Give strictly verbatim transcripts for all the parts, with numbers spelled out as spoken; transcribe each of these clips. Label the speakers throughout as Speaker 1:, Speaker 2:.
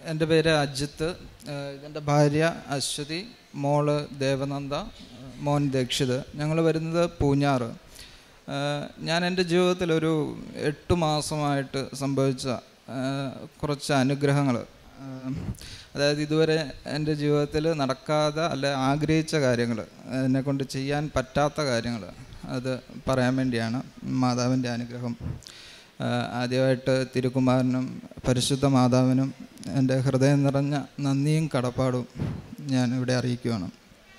Speaker 1: എൻ്റെ പേര് അജിത്ത്. ഇതെൻ്റെ ഭാര്യ അശ്വതി, മോള് ദേവനന്ദ, മോൻ ദക്ഷിത്. ഞങ്ങൾ വരുന്നത് പൂഞ്ഞാറ്. ഞാൻ എൻ്റെ ജീവിതത്തിലൊരു എട്ട് മാസമായിട്ട് സംഭവിച്ച കുറച്ച് അനുഗ്രഹങ്ങൾ, അതായത് ഇതുവരെ എൻ്റെ ജീവിതത്തിൽ നടക്കാതെ അല്ലെ ആഗ്രഹിച്ച കാര്യങ്ങൾ, എന്നെക്കൊണ്ട് ചെയ്യാൻ പറ്റാത്ത കാര്യങ്ങൾ, അത് പറയാൻ വേണ്ടിയാണ്. മാതാവിൻ്റെ അനുഗ്രഹം. ആദ്യമായിട്ട് തിരുക്കുമാരനും പരിശുദ്ധ മാതാവിനും എൻ്റെ ഹൃദയം നിറഞ്ഞ നന്ദിയും കടപ്പാടും ഞാൻ ഇവിടെ അറിയിക്കുകയാണ്.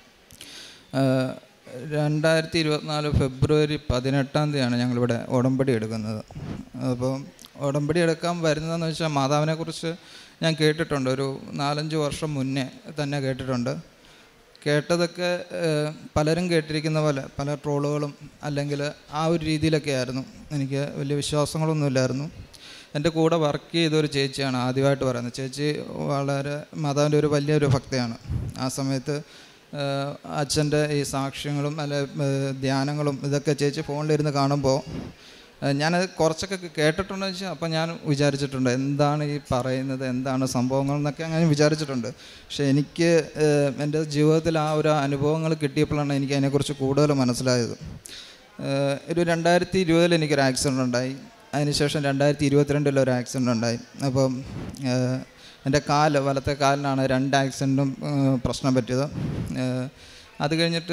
Speaker 1: രണ്ടായിരത്തി ഇരുപത്തിനാല് ഫെബ്രുവരി പതിനെട്ടാം തീയതിയാണ് ഞങ്ങളിവിടെ ഉടമ്പടി എടുക്കുന്നത്. അപ്പോൾ ഉടമ്പടി എടുക്കാൻ വരുന്നതെന്ന് വെച്ചാൽ മാതാവിനെക്കുറിച്ച് ഞാൻ കേട്ടിട്ടുണ്ട്. ഒരു നാലഞ്ച് വർഷം മുന്നേ തന്നെ കേട്ടിട്ടുണ്ട്. കേട്ടതൊക്കെ പലരും കേട്ടിരിക്കുന്ന പോലെ പല ട്രോളുകളും അല്ലെങ്കിൽ ആ ഒരു രീതിയിലൊക്കെ ആയിരുന്നു. എനിക്ക് വലിയ വിശ്വാസങ്ങളൊന്നുമില്ലായിരുന്നു. എൻ്റെ കൂടെ വർക്ക് ചെയ്തൊരു ചേച്ചിയാണ് ആദ്യമായിട്ട് പറയുന്നത്. ചേച്ചി വളരെ മാതാവിൻ്റെ ഒരു വലിയൊരു ഭക്തയാണ്. ആ സമയത്ത് അച്ഛൻ്റെ ഈ സാക്ഷ്യങ്ങളും അല്ലെ ധ്യാനങ്ങളും ഇതൊക്കെ ചേച്ചി ഫോണിലിരുന്ന് കാണുമ്പോൾ ഞാനത് കുറച്ചൊക്കെ കേട്ടിട്ടുണ്ടെന്ന് വെച്ചാൽ അപ്പം ഞാൻ വിചാരിച്ചിട്ടുണ്ട് എന്താണ് ഈ പറയുന്നത്, എന്താണ് സംഭവങ്ങൾ എന്നൊക്കെ അങ്ങനെ വിചാരിച്ചിട്ടുണ്ട്. പക്ഷേ എനിക്ക് എൻ്റെ ജീവിതത്തിൽ ആ ഒരു അനുഭവങ്ങൾ കിട്ടിയപ്പോഴാണ് എനിക്ക് അതിനെക്കുറിച്ച് കൂടുതൽ മനസ്സിലായത്. ഒരു രണ്ടായിരത്തി ഇരുപതിൽ എനിക്കൊരു ആക്സിഡൻ്റ് ഉണ്ടായി. അതിനുശേഷം രണ്ടായിരത്തി ഇരുപത്തിരണ്ടിൽ ഒരു ആക്സിഡൻ്റ് ഉണ്ടായി. അപ്പം എൻ്റെ കാല്, വലത്തെ കാലിനാണ് രണ്ട് ആക്സിഡൻറ്റും പ്രശ്നം പറ്റിയത്. അത് കഴിഞ്ഞിട്ട്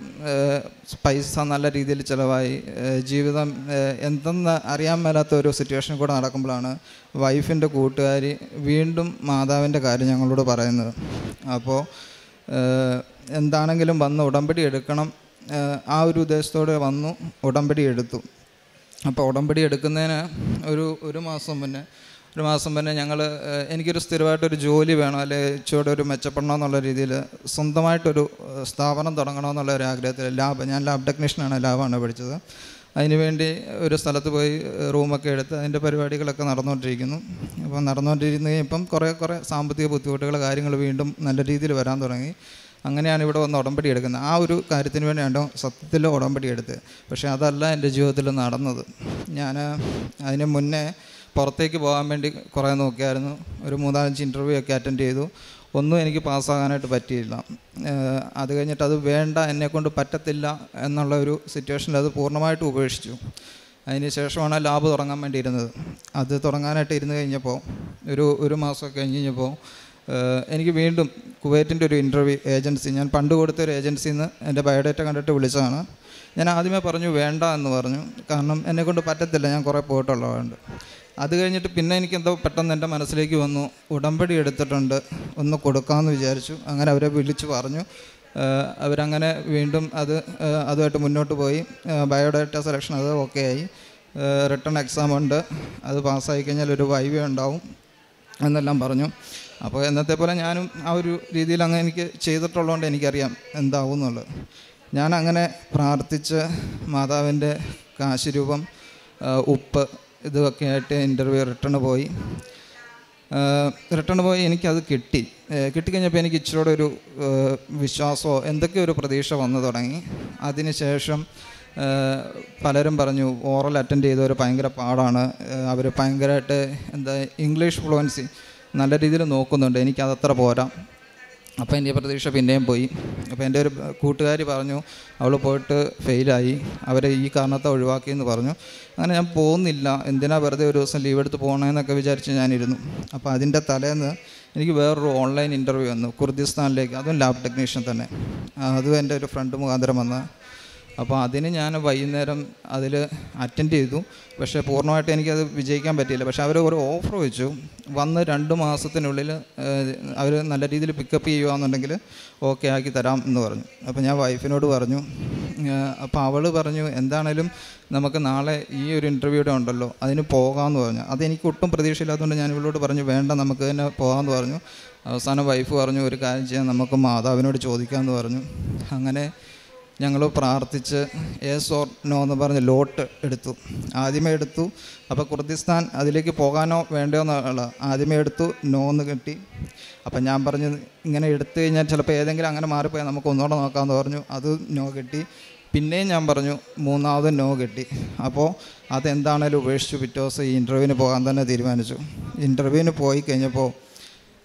Speaker 1: പൈസ നല്ല രീതിയിൽ ചിലവായി. ജീവിതം എന്തെന്ന് അറിയാൻ മേലാത്ത ഒരു സിറ്റുവേഷനിൽ കൂടെ നടക്കുമ്പോഴാണ് വൈഫിൻ്റെ കൂട്ടുകാരി വീണ്ടും മാതാവിൻ്റെ കാര്യം ഞങ്ങളോട് പറയുന്നത്. അപ്പോൾ എന്താണെങ്കിലും വന്ന് ഉടമ്പടി എടുക്കണം, ആ ഒരു ഉദ്ദേശത്തോടെ വന്നു ഉടമ്പടി എടുത്തു. അപ്പോൾ ഉടമ്പടി എടുക്കുന്നതിന് ഒരു ഒരു മാസം മുന്നേ ഒരു മാസം മുന്നേ ഞങ്ങൾ എനിക്കൊരു സ്ഥിരമായിട്ടൊരു ജോലി വേണം, അല്ലെങ്കിൽ ഇച്ചിരി ഒരു മെച്ചപ്പെടണം എന്നുള്ള രീതിയിൽ സ്വന്തമായിട്ടൊരു സ്ഥാപനം തുടങ്ങണമെന്നുള്ള ഒരു ആഗ്രഹത്തിൽ ലാബ് ഞാൻ ലാബ് ടെക്നീഷ്യനാണ്, ലാബാണ് പഠിച്ചത്. അതിനുവേണ്ടി ഒരു സ്ഥലത്ത് പോയി റൂമൊക്കെ എടുത്ത് അതിൻ്റെ പരിപാടികളൊക്കെ നടന്നുകൊണ്ടിരിക്കുന്നു. അപ്പോൾ നടന്നുകൊണ്ടിരുന്ന് ഇപ്പം കുറേ കുറേ സാമ്പത്തിക ബുദ്ധിമുട്ടുകൾ കാര്യങ്ങൾ വീണ്ടും നല്ല രീതിയിൽ വരാൻ തുടങ്ങി. അങ്ങനെയാണ് ഇവിടെ വന്ന് ഉടമ്പടി എടുക്കുന്നത്. ആ ഒരു കാര്യത്തിന് വേണ്ടിയാണ് സത്യത്തിൽ ഉടമ്പടി എടുത്തത്. പക്ഷേ അതല്ല എൻ്റെ ജീവിതത്തിൽ നടന്നത്. ഞാൻ അതിന് മുന്നേ പുറത്തേക്ക് പോകാൻ വേണ്ടി കുറേ നോക്കിയായിരുന്നു. ഒരു മൂന്നാലഞ്ച് ഇൻ്റർവ്യൂ ഒക്കെ അറ്റൻഡ് ചെയ്തു. ഒന്നും എനിക്ക് പാസ്സാകാനായിട്ട് പറ്റിയില്ല. അത് കഴിഞ്ഞിട്ട് അത് വേണ്ട, എന്നെക്കൊണ്ട് പറ്റത്തില്ല എന്നുള്ള ഒരു സിറ്റുവേഷനിൽ അത് പൂർണ്ണമായിട്ട് ഉപേക്ഷിച്ചു. അതിന് ശേഷമാണ് ലാബ് തുടങ്ങാൻ വേണ്ടി ഇരുന്നത്. അത് തുടങ്ങാനായിട്ട് ഇരുന്ന് കഴിഞ്ഞപ്പോൾ ഒരു ഒരു മാസമൊക്കെ കഴിഞ്ഞ് കഴിഞ്ഞപ്പോൾ എനിക്ക് വീണ്ടും കുവൈറ്റിൻ്റെ ഒരു ഇൻ്റർവ്യൂ ഏജൻസി, ഞാൻ പണ്ട് കൊടുത്ത ഒരു ഏജൻസിയിൽ നിന്ന് എൻ്റെ ബയോഡേറ്റ കണ്ടിട്ട് വിളിച്ചതാണ്. ഞാൻ ആദ്യമേ പറഞ്ഞു വേണ്ട എന്ന് പറഞ്ഞു. കാരണം എന്നെക്കൊണ്ട് പറ്റത്തില്ല, ഞാൻ കുറേ പോയിട്ടുള്ളതുകൊണ്ട്. അത് കഴിഞ്ഞിട്ട് പിന്നെ എനിക്കെന്തോ പെട്ടെന്ന് എൻ്റെ മനസ്സിലേക്ക് വന്നു, ഉടമ്പടി എടുത്തിട്ടുണ്ട്, ഒന്ന് കൊടുക്കാമെന്ന് വിചാരിച്ചു. അങ്ങനെ അവരെ വിളിച്ചു പറഞ്ഞു. അവരങ്ങനെ വീണ്ടും അത് അതുമായിട്ട് മുന്നോട്ട് പോയി. ബയോഡേറ്റ സെലക്ഷൻ അത് ഓക്കെ ആയി. റിട്ടേൺ എക്സാം ഉണ്ട്, അത് പാസ്സായി കഴിഞ്ഞാൽ ഒരു വൈവ ഉണ്ടാവും എന്നെല്ലാം പറഞ്ഞു. അപ്പോൾ എന്നത്തെ പോലെ ഞാനും ആ ഒരു രീതിയിൽ അങ്ങനെ എനിക്ക് ചെയ്തിട്ടുള്ളതുകൊണ്ട് എനിക്കറിയാം എന്താവും എന്നുള്ളത്. ഞാൻ അങ്ങനെ പ്രാർത്ഥിച്ച് മാതാവിൻ്റെ കാശുരൂപം, ഉപ്പ് ഇതൊക്കെ ആയിട്ട് ഇൻ്റർവ്യൂ റിട്ടേൺ പോയി റിട്ടേൺ പോയി എനിക്കത് കിട്ടി. കിട്ടിക്കഴിഞ്ഞപ്പോൾ എനിക്ക് ഇച്ചിരി ഒരു വിശ്വാസമോ എന്തൊക്കെയോ ഒരു പ്രതീക്ഷ വന്നു തുടങ്ങി. അതിന് ശേഷം പലരും പറഞ്ഞു ഓറൽ അറ്റൻഡ് ചെയ്തവർ ഭയങ്കര പാടാണ്, അവർ ഭയങ്കരമായിട്ട് എന്താ ഇംഗ്ലീഷ് ഫ്ലുവൻസി നല്ല രീതിയിൽ നോക്കുന്നുണ്ട്, എനിക്കതത്ര പോരാ. അപ്പോൾ എൻ്റെ പ്രതീക്ഷ പിന്നെയും പോയി. അപ്പോൾ എൻ്റെ ഒരു കൂട്ടുകാരി പറഞ്ഞു അവൾ പോയിട്ട് ഫെയിലായി, അവരെ ഈ കാരണത്തെ ഒഴിവാക്കിയെന്ന് പറഞ്ഞു. അങ്ങനെ ഞാൻ പോകുന്നില്ല, എന്തിനാ വെറുതെ ഒരു ദിവസം ലീവ് എടുത്ത് പോകണമെന്നൊക്കെ വിചാരിച്ച് ഞാനിരുന്നു. അപ്പോൾ അതിൻ്റെ തലേന്ന് എനിക്ക് വേറൊരു ഓൺലൈൻ ഇൻ്റർവ്യൂ വന്നു കുർദിസ്ഥാനിലേക്ക്, അതും ലാബ് ടെക്നീഷ്യൻ തന്നെ. അതും എൻ്റെ ഒരു ഫ്രണ്ട് മുഖാന്തരം വന്ന. അപ്പോൾ അതിന് ഞാൻ വൈകുന്നേരം അതിൽ അറ്റൻഡ് ചെയ്തു. പക്ഷേ പൂർണ്ണമായിട്ട് എനിക്കത് വിജയിക്കാൻ പറ്റിയില്ല. പക്ഷേ അവർ ഒരു ഓഫർ വെച്ചു, വന്ന് രണ്ട് മാസത്തിനുള്ളിൽ അവർ നല്ല രീതിയിൽ പിക്കപ്പ് ചെയ്യുകയാണെന്നുണ്ടെങ്കിൽ ഓക്കെ ആക്കി തരാം എന്ന് പറഞ്ഞു. അപ്പോൾ ഞാൻ വൈഫിനോട് പറഞ്ഞു. അപ്പോൾ അവൾ പറഞ്ഞു എന്താണേലും നമുക്ക് നാളെ ഈ ഒരു ഇൻ്റർവ്യൂടെ ഉണ്ടല്ലോ, അതിന് പോകാമെന്ന് പറഞ്ഞു. അതെനിക്ക് ഒട്ടും പ്രതീക്ഷയില്ലാത്തതുകൊണ്ട് ഞാൻ ഇവളോട് പറഞ്ഞു വേണ്ട നമുക്ക് തന്നെ പോകാമെന്ന് പറഞ്ഞു. അവസാനം വൈഫ് പറഞ്ഞു ഒരു കാര്യം ചെയ്യാൻ, നമുക്ക് മാതാവിനോട് ചോദിക്കാമെന്ന് പറഞ്ഞു. അങ്ങനെ ഞങ്ങൾ പ്രാർത്ഥിച്ച് യെസ് ഓർ നോ എന്ന് പറഞ്ഞ് ലോട്ട് എടുത്തു. ആദ്യമേ എടുത്തു. അപ്പോൾ കുർദിസ്ഥാൻ അതിലേക്ക് പോകാനോ വേണ്ടയോ എന്നുള്ള ആദ്യമേ എടുത്തു, നോ എന്ന് കിട്ടി. അപ്പം ഞാൻ പറഞ്ഞു ഇങ്ങനെ എടുത്തു കഴിഞ്ഞാൽ ചിലപ്പോൾ ഏതെങ്കിലും അങ്ങനെ മാറിപ്പോയാൽ നമുക്ക് ഒന്നുകൂടെ നോക്കാമെന്ന് പറഞ്ഞു. അത് നോ കിട്ടി. പിന്നെയും ഞാൻ പറഞ്ഞു മൂന്നാമത് നോ കിട്ടി. അപ്പോൾ അതെന്താണേലും ഉപേക്ഷിച്ചു. പിറ്റേ ദിവസം ഈ ഇൻ്റർവ്യൂവിന് പോകാൻ തന്നെ തീരുമാനിച്ചു. ഇൻ്റർവ്യൂവിന് പോയി കഴിഞ്ഞപ്പോൾ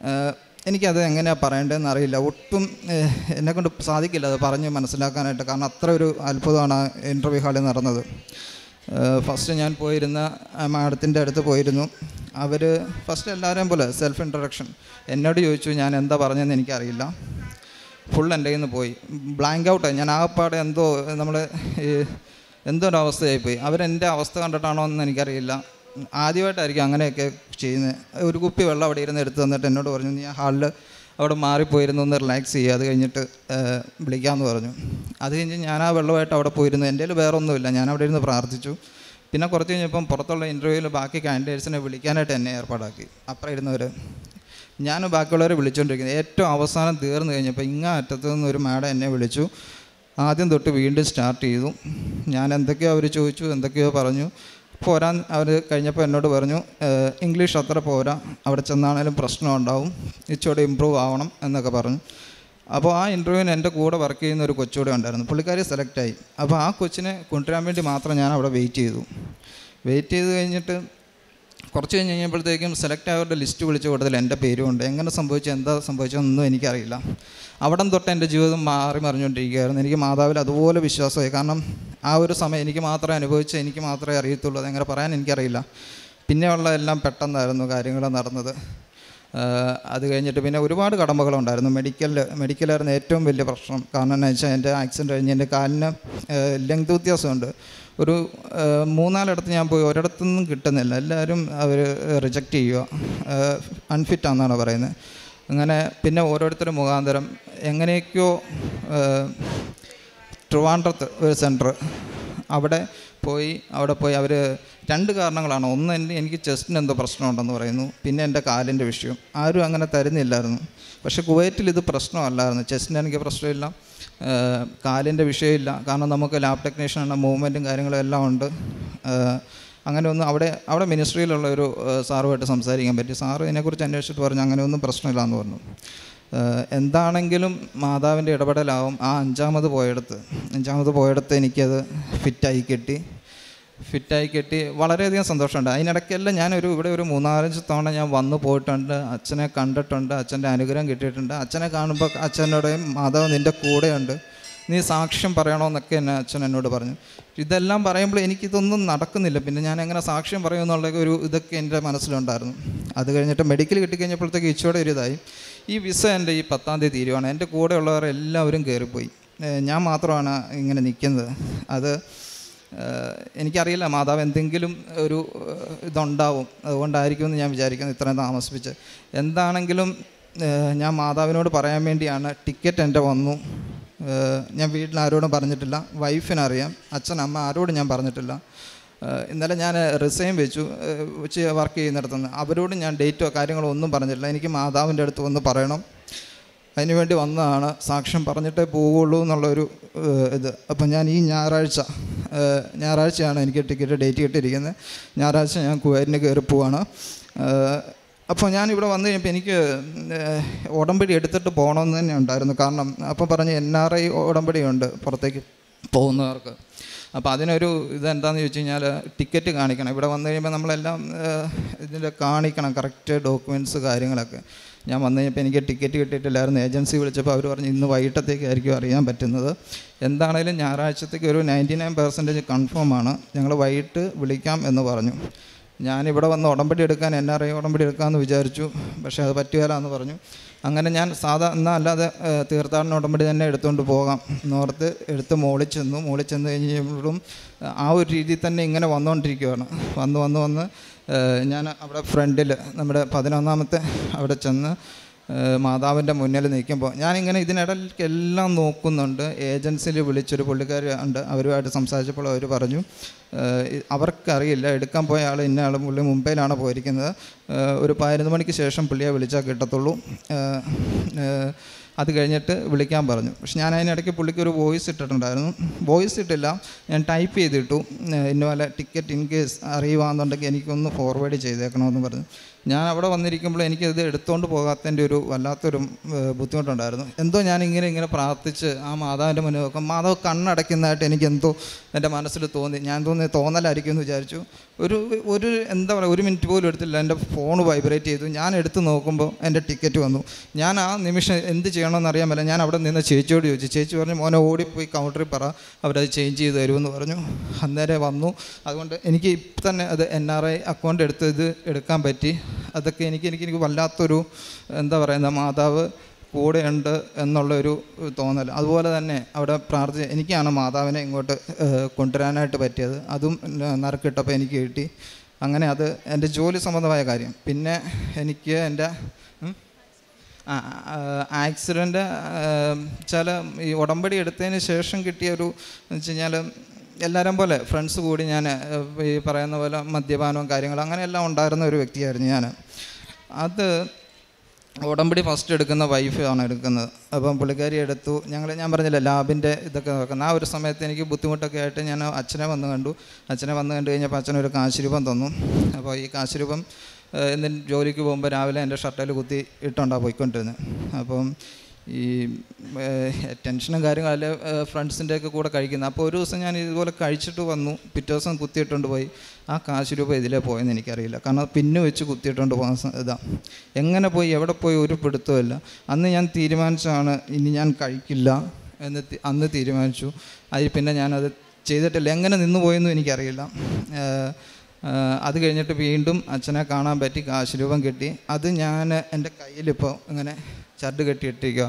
Speaker 1: എനിക്കത് എങ്ങനെയാണ് പറയേണ്ടതെന്ന് അറിയില്ല. ഒട്ടും എന്നെക്കൊണ്ട് സാധിക്കില്ല അത് പറഞ്ഞ് മനസ്സിലാക്കാനായിട്ട്. കാരണം അത്ര ഒരു അത്ഭുതമാണ് ഇൻ്റർവ്യൂ ഹാളിൽ നടന്നത്. ഫസ്റ്റ് ഞാൻ പോയിരുന്ന മാഡത്തിൻ്റെ അടുത്ത് പോയിരുന്നു. അവർ ഫസ്റ്റ് എല്ലാവരെയും പോലെ സെൽഫ് ഇൻട്രൊഡക്ഷൻ എന്നോട് ചോദിച്ചു. ഞാൻ എന്താ പറഞ്ഞതെന്ന് എനിക്കറിയില്ല. ഫുൾ എൻ്റെ കയ്യിൽ നിന്ന് പോയി. ബ്ലാങ്ക് ഔട്ടായി. ഞാൻ ആകപ്പാടെ എന്തോ നമ്മൾ എന്തോ ഒരു അവസ്ഥയായിപ്പോയി. അവരെൻ്റെ അവസ്ഥ കണ്ടിട്ടാണോ എന്ന് എനിക്കറിയില്ല. ആദ്യമായിട്ടായിരിക്കും അങ്ങനെയൊക്കെ ചെയ്യുന്നത്. ഒരു കുപ്പി വെള്ളം അവിടെ ഇരുന്ന് എടുത്ത് തന്നിട്ട് എന്നോട് പറഞ്ഞു, നീ ഹാളിൽ അവിടെ മാറിപ്പോയിരുന്നു, ഒന്ന് റിലാക്സ് ചെയ്യുക, അത് കഴിഞ്ഞിട്ട് വിളിക്കാമെന്ന് പറഞ്ഞു. അത് കഴിഞ്ഞ് ഞാൻ ആ വെള്ളമായിട്ട് അവിടെ പോയിരുന്നു. എൻ്റെ കയ്യിൽ വേറെ ഒന്നുമില്ല. ഞാൻ അവിടെ ഇരുന്ന് പ്രാർത്ഥിച്ചു. പിന്നെ കുറച്ച് കഴിഞ്ഞപ്പം പുറത്തുള്ള ഇൻ്റർവ്യൂവിൽ ബാക്കി കാൻഡിഡേറ്റ്സിനെ വിളിക്കാനായിട്ട് എന്നെ ഏർപ്പാടാക്കി. അപ്പുറം ഇരുന്നവർ ഞാൻ ബാക്കിയുള്ളവരെ വിളിച്ചുകൊണ്ടിരിക്കുന്നത്. ഏറ്റവും അവസാനം തീർന്നു കഴിഞ്ഞപ്പോൾ ഇങ്ങ അറ്റത്തു നിന്ന് ഒരു മാഡം എന്നെ വിളിച്ചു. ആദ്യം തൊട്ട് വീണ്ടും സ്റ്റാർട്ട് ചെയ്തു. ഞാൻ എന്തൊക്കെയോ അവർ ചോദിച്ചു, എന്തൊക്കെയോ പറഞ്ഞു. പോരാൻ അവർ കഴിഞ്ഞപ്പോൾ എന്നോട് പറഞ്ഞു, ഇംഗ്ലീഷ് അത്ര പോരാ, അവിടെ ചെന്നാണേലും പ്രശ്നം ഉണ്ടാവും, ഇച്ചിരി ഇമ്പ്രൂവ് ആവണം എന്നൊക്കെ പറഞ്ഞു. അപ്പോൾ ആ ഇൻ്റർവ്യൂവിന് എൻ്റെ കൂടെ വർക്ക് ചെയ്യുന്ന ഒരു കൊച്ചുകൂടെ ഉണ്ടായിരുന്നു. പുള്ളിക്കാരി സെലക്റ്റായി. അപ്പോൾ ആ കൊച്ചിനെ കൊണ്ടുവരാൻ വേണ്ടി മാത്രം ഞാൻ അവിടെ വെയിറ്റ് ചെയ്തു. വെയിറ്റ് ചെയ്ത് കഴിഞ്ഞിട്ട് കുറച്ച് കഴിഞ്ഞ് കഴിഞ്ഞപ്പോഴത്തേക്കും സെലക്ട് ആയവരുടെ ലിസ്റ്റ് വിളിച്ച കൂട്ടത്തിൽ എൻ്റെ പേരും ഉണ്ട്. എങ്ങനെ സംഭവിച്ചു, എന്താ സംഭവിച്ചതെന്നൊന്നും എനിക്കറിയില്ല. അവിടം തൊട്ട് എൻ്റെ ജീവിതം മാറി മറിഞ്ഞുകൊണ്ടിരിക്കുകയായിരുന്നു. എനിക്ക് മാതാവിൽ അതുപോലെ വിശ്വാസമായി. കാരണം ആ ഒരു സമയം എനിക്ക് മാത്രമേ അനുഭവിച്ച് എനിക്ക് മാത്രമേ അറിയത്തുള്ളൂ. അതെങ്ങനെ പറയാൻ എനിക്കറിയില്ല. പിന്നെയുള്ള എല്ലാം പെട്ടെന്നായിരുന്നു കാര്യങ്ങൾ നടന്നത്. അത് കഴിഞ്ഞിട്ട് പിന്നെ ഒരുപാട് കടമ്പകളുണ്ടായിരുന്നു. മെഡിക്കൽ മെഡിക്കലായിരുന്നു ഏറ്റവും വലിയ പ്രശ്നം. കാരണം എന്ന് വെച്ചാൽ എൻ്റെ ആക്സിഡൻറ്റ് കഴിഞ്ഞ് എൻ്റെ കാലിന് ലെങ്ത് വ്യത്യാസമുണ്ട്. ഒരു മൂന്നാലിടത്ത് ഞാൻ പോയി, ഒരിടത്തുനിന്നും കിട്ടുന്നില്ല. എല്ലാവരും അവർ റിജക്റ്റ് ചെയ്യുക, അൺഫിറ്റാണെന്നാണ് പറയുന്നത്. അങ്ങനെ പിന്നെ ഓരോരുത്തരും മുഖാന്തരം എങ്ങനെയൊക്കെയോ ട്രിവാൻഡ്രത്ത് ഒരു സെൻറ്റർ അവിടെ പോയി അവിടെ പോയി അവർ രണ്ട് കാരണങ്ങളാണ്. ഒന്ന്, എൻ്റെ എനിക്ക് ചെസ്റ്റിന് എന്തോ പ്രശ്നമുണ്ടെന്ന് പറയുന്നു. പിന്നെ എൻ്റെ കാലിൻ്റെ വിഷയം. ആരും അങ്ങനെ തരുന്നില്ലായിരുന്നു. പക്ഷേ കുവൈറ്റിൽ ഇത് പ്രശ്നമല്ലായിരുന്നു. ചെസ്റ്റിന് എനിക്ക് പ്രശ്നമില്ല, കാലിൻ്റെ വിഷയമില്ല. കാരണം നമുക്ക് ലാബ് ടെക്നീഷ്യനാണ്, മൂവ്മെൻറ്റും കാര്യങ്ങളും എല്ലാം ഉണ്ട്. അങ്ങനെ ഒന്നും അവിടെ അവിടെ മിനിസ്ട്രിയിലുള്ള ഒരു സാറുമായിട്ട് സംസാരിക്കാൻ പറ്റി. സാറ് ഇതിനെക്കുറിച്ച് അന്വേഷിച്ചിട്ട് പറഞ്ഞു അങ്ങനെയൊന്നും പ്രശ്നമില്ല എന്ന് പറഞ്ഞു. എന്താണെങ്കിലും മാതാവിൻ്റെ ഇടപെടലാവും. ആ അഞ്ചാമത് പോയെടുത്ത് അഞ്ചാമത് പോയെടുത്ത് എനിക്കത് ഫിറ്റായി കിട്ടി ഫിറ്റായി കിട്ടി വളരെയധികം സന്തോഷമുണ്ട്. അതിനിടയ്ക്കെല്ലാം ഞാനൊരു ഇവിടെ ഒരു മൂന്നാലഞ്ച് തവണ ഞാൻ വന്നു പോയിട്ടുണ്ട്. അച്ഛനെ കണ്ടിട്ടുണ്ട്, അച്ഛൻ്റെ അനുഗ്രഹം കിട്ടിയിട്ടുണ്ട്. അച്ഛനെ കാണുമ്പോൾ അച്ഛനോടെയും മാതാവ് നിൻ്റെ കൂടെയുണ്ട്, നീ സാക്ഷ്യം പറയണമെന്നൊക്കെ എന്നെ അച്ഛൻ എന്നോട് പറഞ്ഞു. ഇതെല്ലാം പറയുമ്പോൾ എനിക്കിതൊന്നും നടക്കുന്നില്ല. പിന്നെ ഞാൻ എങ്ങനെ സാക്ഷ്യം പറയുമെന്നുള്ള ഒരു ഇതൊക്കെ എൻ്റെ മനസ്സിലുണ്ടായിരുന്നു. അത് കഴിഞ്ഞിട്ട് മെഡിക്കൽ കിട്ടിക്കഴിഞ്ഞപ്പോഴത്തേക്ക് ഇച്ചോടെ ഒരു ഇതായി. ഈ വിസ എൻ്റെ ഈ പത്താം തീയതി തീരുവാണ്. എൻ്റെ കൂടെയുള്ളവർ എല്ലാവരും കയറിപ്പോയി. ഞാൻ മാത്രമാണ് ഇങ്ങനെ നിൽക്കുന്നത്. അത് എനിക്കറിയില്ല, മാതാവ് എന്തെങ്കിലും ഒരു ഇതുണ്ടാവും, അതുകൊണ്ടായിരിക്കുമെന്ന് ഞാൻ വിചാരിക്കുന്നു ഇത്രയും താമസിപ്പിച്ച്. എന്താണെങ്കിലും ഞാൻ മാതാവിനോട് പറയാൻ വേണ്ടിയാണ്. ടിക്കറ്റ് എൻ്റെ വന്നു. ഞാൻ വീട്ടിൽ ആരോടും പറഞ്ഞിട്ടില്ല. വൈഫിനറിയാം, അച്ഛൻ അമ്മ ആരോടും ഞാൻ പറഞ്ഞിട്ടില്ല. ഇന്നലെ ഞാൻ റിസൈൻ വെച്ചു വെച്ച് വർക്ക് ചെയ്യുന്നിടത്തുനിന്ന്. അവരോട് ഞാൻ ഡേറ്റോ കാര്യങ്ങളോ ഒന്നും പറഞ്ഞിട്ടില്ല. എനിക്ക് മാതാവിൻ്റെ അടുത്ത് വന്ന് പറയണം, അതിനുവേണ്ടി വന്നതാണ്, സാക്ഷ്യം പറഞ്ഞിട്ടേ പോവുള്ളൂ എന്നുള്ളൊരു ഇത്. അപ്പം ഞാൻ ഈ ഞായറാഴ്ച ഞായറാഴ്ചയാണ് എനിക്ക് ടിക്കറ്റ് ഡേറ്റ് കിട്ടിയിരിക്കുന്നത്. ഞായറാഴ്ച ഞാൻ കുവൈറ്റിന് കയറി പോവാണ്. അപ്പോൾ ഞാൻ ഇവിടെ വന്നു കഴിഞ്ഞപ്പോൾ എനിക്ക് ഉടമ്പടി എടുത്തിട്ട് പോകണമെന്ന് തന്നെ ഉണ്ടായിരുന്നു. കാരണം അപ്പോൾ പറഞ്ഞ് എൻ ആർ ഐ ഉടമ്പടിയുണ്ട് പുറത്തേക്ക് പോകുന്നവർക്ക്. അപ്പോൾ അതിനൊരു ഇതെന്താണെന്ന് ചോദിച്ചു കഴിഞ്ഞാൽ ടിക്കറ്റ് കാണിക്കണം. ഇവിടെ വന്നു കഴിയുമ്പോൾ നമ്മളെല്ലാം ഇതിൽ കാണിക്കണം, കറക്റ്റ് ഡോക്യുമെൻറ്റ്സ് കാര്യങ്ങളൊക്കെ. ഞാൻ വന്നു കഴിഞ്ഞപ്പോൾ എനിക്ക് ടിക്കറ്റ് കിട്ടിയിട്ടില്ലായിരുന്നു. ഏജൻസി വിളിച്ചപ്പോൾ അവർ പറഞ്ഞു ഇന്ന് വൈകിട്ടത്തേക്കായിരിക്കും അറിയാൻ പറ്റുന്നത്. എന്താണേലും ഞായറാഴ്ചത്തേക്ക് ഒരു നയൻറ്റി നയൻ പെർസെൻറ്റേജ് കൺഫേമാണ്, ഞങ്ങൾ വൈകിട്ട് വിളിക്കാം എന്ന് പറഞ്ഞു. ഞാനിവിടെ വന്ന് ഉടമ്പടി എടുക്കാൻ എൻ ആർ ഐ ഉടമ്പടി എടുക്കാമെന്ന് വിചാരിച്ചു. പക്ഷേ അത് പറ്റുകയില്ല എന്ന് പറഞ്ഞു. അങ്ങനെ ഞാൻ സാധാ എന്നാൽ അല്ലാതെ തീർത്ഥാടന ഉടമ്പടി തന്നെ എടുത്തുകൊണ്ട് പോകാം എന്നോർത്ത് എടുത്ത് മോളിൽ ചെന്നു. മോളിൽ ചെന്ന് കഴിഞ്ഞപ്പോഴും ആ ഒരു രീതിയിൽ തന്നെ ഇങ്ങനെ വന്നുകൊണ്ടിരിക്കുകയാണ്. വന്ന് വന്ന് വന്ന് ഞാൻ അവിടെ ഫ്രണ്ടിൽ നമ്മുടെ പതിനൊന്നാമത്തെ അവിടെ ചെന്ന് മാതാവിൻ്റെ മുന്നിൽ നിൽക്കുമ്പോൾ ഞാനിങ്ങനെ ഇതിനിടയിലേക്ക് എല്ലാം നോക്കുന്നുണ്ട്. ഏജൻസിയിൽ വിളിച്ചൊരു പുള്ളിക്കാർ ഉണ്ട്, അവരുമായിട്ട് സംസാരിച്ചപ്പോൾ അവർ പറഞ്ഞു അവർക്കറിയില്ല, എടുക്കാൻ പോയ ആൾ ഇന്ന ആൾ പുള്ളി മുംബൈയിലാണ് പോയിരിക്കുന്നത്, ഒരു പതിനൊന്ന് മണിക്ക് ശേഷം പുള്ളിയെ വിളിച്ചാൽ കിട്ടത്തുള്ളൂ, അത് കഴിഞ്ഞിട്ട് വിളിക്കാൻ പറഞ്ഞു. പക്ഷെ ഞാൻ അതിനിടയ്ക്ക് പുള്ളിക്ക് ഒരു വോയിസ് ഇട്ടിട്ടുണ്ടായിരുന്നു. വോയിസ് ഇട്ടില്ല, ഞാൻ ടൈപ്പ് ചെയ്തിട്ടു, ഇന്ന പോലെ ടിക്കറ്റ് ഇൻ കേസ് അറിയുവാന്നുണ്ടെങ്കിൽ എനിക്കൊന്ന് ഫോർവേഡ് ചെയ്തേക്കണമെന്ന് പറഞ്ഞു. ഞാൻ അവിടെ വന്നിരിക്കുമ്പോൾ എനിക്കിത് എടുത്തുകൊണ്ട് പോകാത്തതിൻ്റെ ഒരു വല്ലാത്തൊരു ബുദ്ധിമുട്ടുണ്ടായിരുന്നു. എന്തോ ഞാനിങ്ങനെ ഇങ്ങനെ പ്രാർത്ഥിച്ച് ആ മാതാവിൻ്റെ മുന്നിൽ നോക്കാം, മാതാവ് കണ്ണടയ്ക്കുന്നതായിട്ട് എനിക്ക് എന്തോ എൻ്റെ മനസ്സിൽ തോന്നി. ഞാൻ തോന്നി തോന്നലായിരിക്കും എന്ന് വിചാരിച്ചു. ഒരു ഒരു എന്താ പറയുക, ഒരു മിനിറ്റ് പോലും എടുത്തില്ല. എൻ്റെ ഫോൺ വൈബ്രേറ്റ് ചെയ്തു. ഞാൻ എടുത്ത് നോക്കുമ്പോൾ എൻ്റെ ടിക്കറ്റ് വന്നു. ഞാൻ ആ നിമിഷം എന്ത് ചെയ്യണമെന്ന് അറിയാൻ പറ്റില്ല. ഞാൻ അവിടെ നിന്ന് ചേച്ചിയോട് ചോദിച്ചു. ചേച്ചി പറഞ്ഞു, മോനെ ഓടിപ്പോയി കൗണ്ടറിൽ പറ, അവരത് ചേഞ്ച് ചെയ്ത് തരുമെന്ന് പറഞ്ഞു. അന്നേരം വന്നു. അതുകൊണ്ട് എനിക്ക് ഇപ്പം തന്നെ അത് എൻ ആർ ഐ അക്കൗണ്ട് എടുത്ത് ഇത് എടുക്കാൻ പറ്റി. അതൊക്കെ എനിക്ക് എനിക്ക് എനിക്ക് വല്ലാത്തൊരു എന്താ പറയുന്ന മാതാവ് കൂടെയുണ്ട് എന്നുള്ളൊരു തോന്നൽ. അതുപോലെ തന്നെ അവിടെ പ്രാർത്ഥിച്ച് എനിക്കാണ് മാതാവിനെ ഇങ്ങോട്ട് കൊണ്ടുവരാനായിട്ട് പറ്റിയത്. അതും നറുക്കിട്ടപ്പോൾ എനിക്ക് കിട്ടി. അങ്ങനെ അത് എൻ്റെ ജോലി സംബന്ധമായ കാര്യം. പിന്നെ എനിക്ക് എൻ്റെ ആക്സിഡൻ്റ് ചില ഈ ഉടമ്പടി എടുത്തതിന് ശേഷം കിട്ടിയൊരു എന്ന് വെച്ച് കഴിഞ്ഞാൽ എല്ലാവരും പോലെ ഫ്രണ്ട്സ് കൂടി ഞാൻ ഈ പറയുന്ന പോലെ മദ്യപാനവും കാര്യങ്ങളും അങ്ങനെയെല്ലാം ഉണ്ടായിരുന്ന ഒരു വ്യക്തിയായിരുന്നു ഞാൻ. അത് ഉടമ്പടി ഫസ്റ്റ് എടുക്കുന്ന വൈഫാണ് എടുക്കുന്നത്. അപ്പം പുള്ളിക്കാരി എടുത്തു. ഞങ്ങൾ ഞാൻ പറഞ്ഞില്ല ലാബിൻ്റെ ഇതൊക്കെ നോക്കുന്നത്. ആ ഒരു സമയത്ത് എനിക്ക് ബുദ്ധിമുട്ടൊക്കെ ആയിട്ട് ഞാൻ അച്ഛനെ വന്ന് കണ്ടു. അച്ഛനെ വന്ന് കണ്ടു കഴിഞ്ഞപ്പോൾ അച്ഛനൊരു കാശുരൂപം തന്നു. അപ്പോൾ ഈ കാശുരൂപം എന്തിന് ജോലിക്ക് പോകുമ്പോൾ രാവിലെ എൻ്റെ ഷർട്ടിൽ കുത്തി ഇട്ടുണ്ടാണ് പോയിക്കൊണ്ടിരുന്നത്. അപ്പം ഈ ടെൻഷനും കാര്യങ്ങളല്ല ഫ്രണ്ട്സിൻ്റെയൊക്കെ കൂടെ കഴിക്കുന്നത്. അപ്പോൾ ഒരു ദിവസം ഞാൻ ഇതുപോലെ കഴിച്ചിട്ട് വന്നു. പിറ്റേ ദിവസം കുത്തിയിട്ടുണ്ട് പോയി. ആ കാശ് രൂപ ഇതിലേ പോയെന്ന് എനിക്കറിയില്ല. കാരണം പിന്നു വെച്ച് കുത്തിയിട്ടുണ്ട് പോകാൻ ഇതാ എങ്ങനെ പോയി എവിടെ പോയി ഒരു പിടുത്തമില്ല. അന്ന് ഞാൻ തീരുമാനിച്ചാണ് ഇനി ഞാൻ കഴിക്കില്ല എന്ന് അന്ന് തീരുമാനിച്ചു. അതിൽ പിന്നെ ഞാനത് ചെയ്തിട്ടില്ല. എങ്ങനെ നിന്ന് പോയെന്നും എനിക്കറിയില്ല. അത് കഴിഞ്ഞിട്ട് വീണ്ടും അച്ഛനെ കാണാൻ പറ്റി. കാശ് രൂപം കിട്ടി. അത് ഞാൻ എൻ്റെ കയ്യിലിപ്പോൾ ഇങ്ങനെ ചരട് കെട്ടിയിട്ടിരിക്കുക.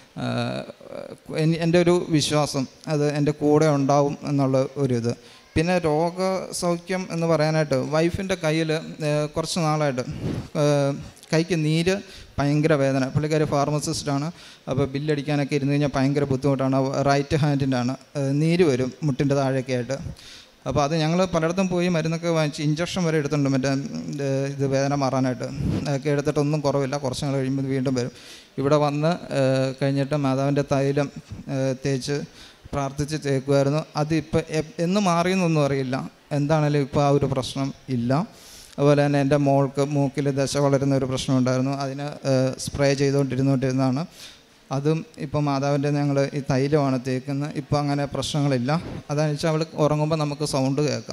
Speaker 1: എൻ്റെ ഒരു വിശ്വാസം അത് എൻ്റെ കൂടെ ഉണ്ടാവും എന്നുള്ള ഒരു ഇത്. പിന്നെ രോഗസൗഖ്യം എന്ന് പറയാനായിട്ട് വൈഫിൻ്റെ കയ്യിൽ കുറച്ച് നാളായിട്ട് കൈക്ക് നീര്, ഭയങ്കര വേദന. പുള്ളിക്കാരി ഫാർമസിസ്റ്റാണ്. അപ്പോൾ ബില്ലടിക്കാനൊക്കെ ഇരുന്ന് കഴിഞ്ഞാൽ ഭയങ്കര ബുദ്ധിമുട്ടാണ്. റൈറ്റ് ഹാൻഡിൻ്റെ ആണ് നീര് വരും മുട്ടിൻ്റെ താഴെയൊക്കെ ആയിട്ട്. അപ്പോൾ അത് ഞങ്ങൾ പലയിടത്തും പോയി മരുന്നൊക്കെ വാങ്ങിച്ച് ഇഞ്ചക്ഷൻ വരെ എടുത്തിട്ടുണ്ട് മറ്റേ ഇത് വേദന മാറാനായിട്ട്. ഒക്കെ എടുത്തിട്ടൊന്നും കുറവില്ല. കുറച്ച് നാൾ കഴിയുമ്പോൾ വീണ്ടും വരും. ഇവിടെ വന്ന് കഴിഞ്ഞിട്ട് മാതാവിൻ്റെ തൈലം തേച്ച് പ്രാർത്ഥിച്ച് തേക്കുമായിരുന്നു. അതിപ്പോൾ എന്ന് മാറിയെന്നൊന്നും അറിയില്ല. എന്താണേലും ഇപ്പോൾ ആ ഒരു പ്രശ്നം ഇല്ല. അതുപോലെ തന്നെ എൻ്റെ മോൾക്ക് മൂക്കിൽ ദശ വളരുന്ന ഒരു പ്രശ്നം ഉണ്ടായിരുന്നു. അതിന് സ്പ്രേ ചെയ്തുകൊണ്ടിരുന്നുകൊണ്ടിരുന്നതാണ്. അതും ഇപ്പോൾ മാതാവിൻ്റെ ഞങ്ങൾ ഈ തൈലമാണ് തേക്കുന്നത്. ഇപ്പോൾ അങ്ങനെ പ്രശ്നങ്ങളില്ല. അതാണെന്ന് വെച്ചാൽ അവൾ ഉറങ്ങുമ്പോൾ നമുക്ക് സൗണ്ട് കേൾക്കാം,